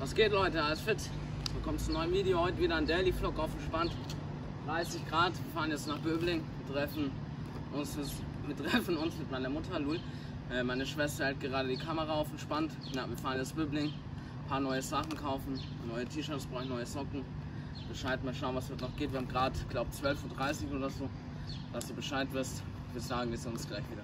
Was geht, Leute? Alles fit? Willkommen zum neuen Video. Heute wieder ein Daily Vlog auf entspannt. 30 Grad. Wir fahren jetzt nach Böbling. Wir treffen uns mit meiner Mutter, Lul. Meine Schwester hält gerade die Kamera auf entspannt. Ja, wir fahren jetzt Böbling. Ein paar neue Sachen kaufen. Neue T-Shirts, brauche ich neue Socken. Bescheid, mal schauen, was heute noch geht. Wir haben gerade, glaube ich, 12:30 Uhr oder so. Dass du Bescheid wirst. Ich würde sagen, wir sehen uns gleich wieder.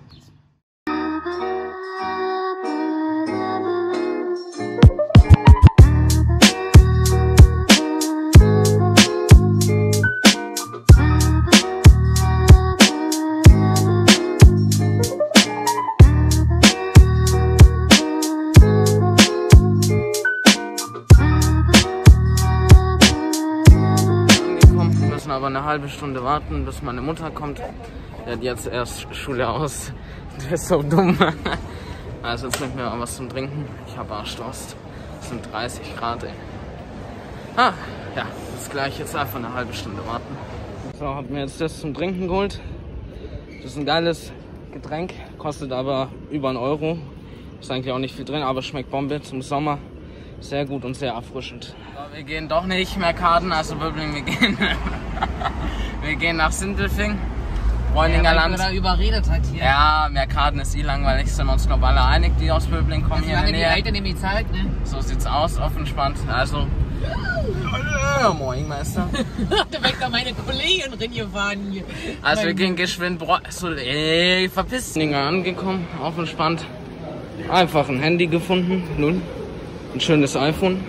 Aber eine halbe Stunde warten, bis meine Mutter kommt. Die hat jetzt erst Schule aus. Der ist so dumm. Also jetzt nicht mehr was zum Trinken. Ich habe Arschdurst. Es sind 30 Grad, ey. Ja, bis gleich, jetzt einfach eine halbe Stunde warten. So, hab mir jetzt das zum Trinken geholt. Das ist ein geiles Getränk, kostet aber über 1 Euro. Ist eigentlich auch nicht viel drin, aber schmeckt Bombe zum Sommer. Sehr gut und sehr erfrischend. So, wir gehen doch nicht Mercaden, also Böbling, wir gehen nach Sindelfing, Bräuninger Land. Oder überredet halt hier. Ja, Mercaden ist langweilig, sind wir uns glaube alle einig, die aus Böbling kommen, hier in der Nähe. Die Eltern nämlich Zeit, ne? So sieht's aus, auf entspannt. Also, moin Meister. Da weg da meine Kollegin reingefahren. Also wir gehen geschwind, verpiss. Angekommen, auf entspannt. Einfach ein Handy gefunden, nun. Ein schönes iPhone.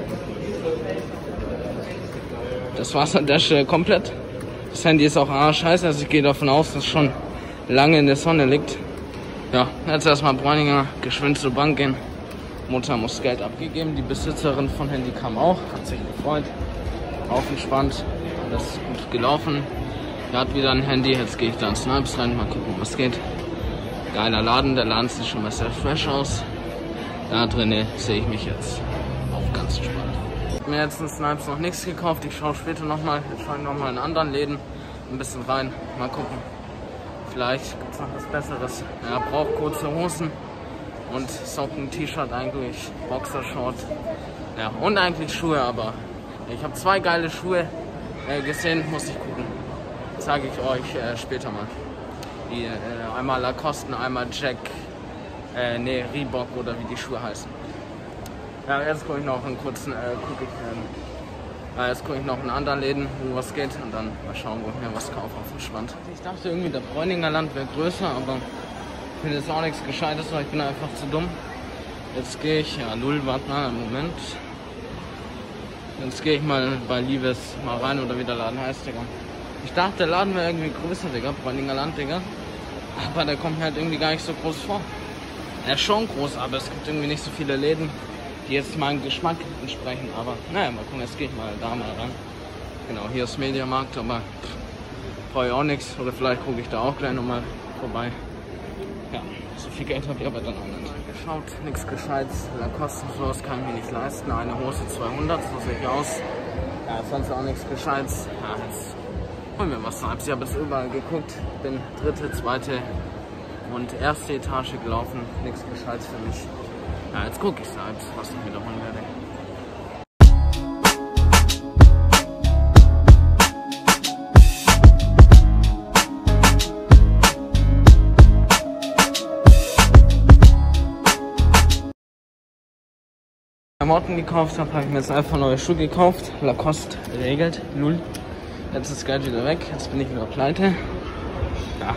Das war's an der Stelle komplett. Das Handy ist auch arschheiß, also ich gehe davon aus, dass es schon lange in der Sonne liegt. Ja, jetzt erstmal Bräuninger, geschwind zur Bank gehen. Mutter muss Geld abgegeben, die Besitzerin von Handy kam auch, hat sich gefreut. Auf entspannt, alles gut gelaufen. Er hat wieder ein Handy, jetzt gehe ich da ins Snipes rein, mal gucken, was geht. Geiler Laden, der Laden sieht schon mal sehr fresh aus. Da drinnen sehe ich mich jetzt auch ganz entspannt. Ich habe mir jetzt in Snipes noch nichts gekauft. Ich schaue später nochmal. Ich schaue nochmal in anderen Läden ein bisschen rein. Mal gucken. Vielleicht gibt es noch was Besseres. Er braucht kurze Hosen und Socken, T-Shirt eigentlich, Boxershort. Ja, und eigentlich Schuhe, aber ich habe 2 geile Schuhe gesehen. Muss ich gucken. Zeige ich euch später mal. Die, einmal Lacoste, einmal Jack. Reebok oder wie die Schuhe heißen. Ja, jetzt gucke ich noch einen kurzen, jetzt gucke ich noch in anderen Läden, wo was geht und dann mal schauen, wo ich mir was kaufe auf entspannt. Ich dachte irgendwie, der Bräuninger Land wäre größer, aber ich finde jetzt auch nichts Gescheites, weil ich bin einfach zu dumm. Jetzt gehe ich, Lul, warte mal einen Moment. Jetzt gehe ich mal bei Liebes mal rein oder wie der Laden heißt, Digga. Ich dachte, der Laden wäre irgendwie größer, Digga, Bräuninger Land, Digga. Aber der kommt mir halt irgendwie gar nicht so groß vor. Er ist schon groß, aber es gibt irgendwie nicht so viele Läden, die jetzt meinem Geschmack entsprechen. Aber naja, mal gucken, jetzt gehe ich mal da mal ran. Genau, hier ist Mediamarkt, aber brauche ich auch nichts. Oder vielleicht gucke ich da auch gleich nochmal vorbei. Ja, so viel Geld habe ich aber dann auch nicht. Geschaut, nichts Gescheites. Kostenlos kann ich mir nicht leisten. Eine Hose 200, so sehe ich aus. Ja, sonst auch nichts Gescheites. Ja, jetzt holen wir was Snipes. Ich habe jetzt überall geguckt. Bin 3., 2. und 1. Etage gelaufen, nichts Gescheites für mich. Ja, jetzt gucke ich Snipes, was ich wiederholen werde. Klamotten gekauft habe ich mir jetzt einfach neue Schuhe gekauft. Lacoste regelt, Lul. Jetzt ist das Geld wieder weg, jetzt bin ich wieder pleite. Ja.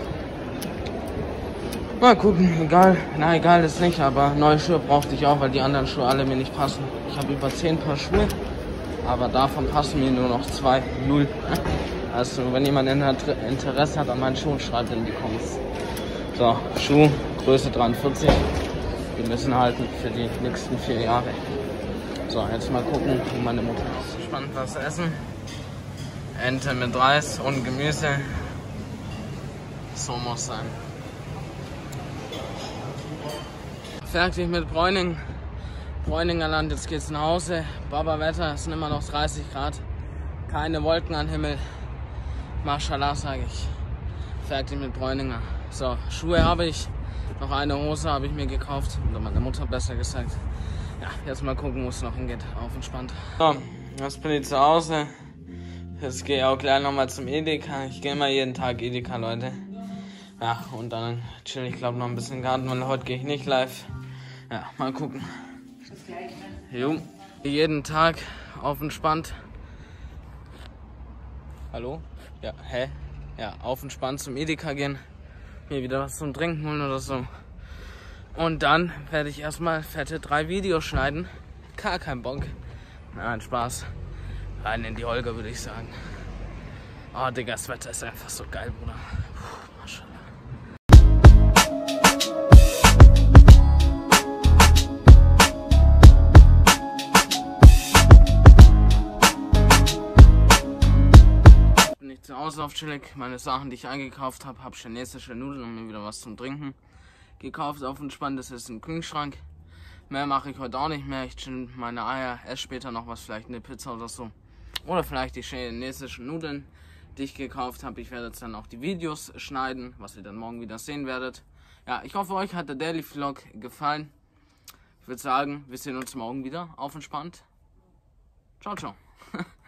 Mal gucken, egal, na egal ist nicht, aber neue Schuhe brauchte ich auch, weil die anderen Schuhe alle mir nicht passen. Ich habe über 10 Paar Schuhe, aber davon passen mir nur noch 2, 0. Also wenn jemand Interesse hat an meinen Schuhen, schreibt in die Comments. So, Schuh, Größe 43, die müssen halten für die nächsten 4 Jahre. So, jetzt mal gucken, wo meine Mutter ist. Spannend was essen. Ente mit Reis und Gemüse. So muss sein. Fertig mit Bräuninger Land, jetzt geht's nach Hause. Baba-Wetter, es sind immer noch 30 Grad. Keine Wolken am Himmel. Mashallah, sage ich. Fertig mit Bräuninger. So, Schuhe habe ich. Noch eine Hose habe ich mir gekauft. Oder meine Mutter besser gesagt. Ja, jetzt mal gucken, wo es noch hingeht. Auf entspannt. So, jetzt bin ich zu Hause. Jetzt gehe ich auch gleich nochmal zum Edeka. Ich gehe immer jeden Tag Edeka, Leute. Ja, und dann chill ich glaube noch ein bisschen Garten, weil heute gehe ich nicht live. Ja, mal gucken. Das gleiche. Jo, jeden Tag auf entspannt. Hallo? Ja, hä? Ja, auf entspannt zum Edeka gehen. Mir wieder was zum Trinken holen oder so. Und dann werde ich erstmal fette 3 Videos schneiden. Gar kein Bock. Nein, Spaß. Rein in die Holger, würde ich sagen. Oh, Digga, das Wetter ist einfach so geil, Bruder. Puh, Maschallah. Bin ich zu Hause auf chillig. Meine Sachen, die ich eingekauft habe, habe chinesische Nudeln und mir wieder was zum Trinken gekauft. Auf entspannt, das ist im Kühlschrank. Mehr mache ich heute auch nicht mehr. Ich chill meine Eier, esse später noch was, vielleicht eine Pizza oder so. Oder vielleicht die chinesischen Nudeln, die ich gekauft habe. Ich werde jetzt dann auch die Videos schneiden, was ihr dann morgen wieder sehen werdet. Ja, ich hoffe, euch hat der Daily Vlog gefallen. Ich würde sagen, wir sehen uns morgen wieder. Auf entspannt. Ciao, ciao.